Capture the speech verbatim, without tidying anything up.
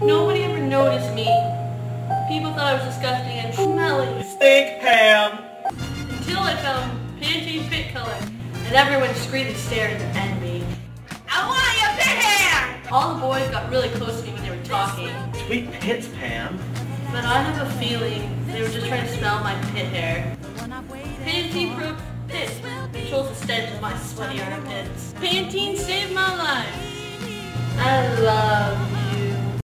Nobody ever noticed me. People thought I was disgusting and smelly. Stink, Pam! Until I found Pantene Fit Color, and everyone screamed and stared and envy. I want your pit hair! All the boys got really close to me when they were talking. Sweet pits, Pam. But I have a feeling they were just trying to smell my pit hair. Pantene Pro Pit controls the stench of my sweaty armpits. Pantene saved my life. I love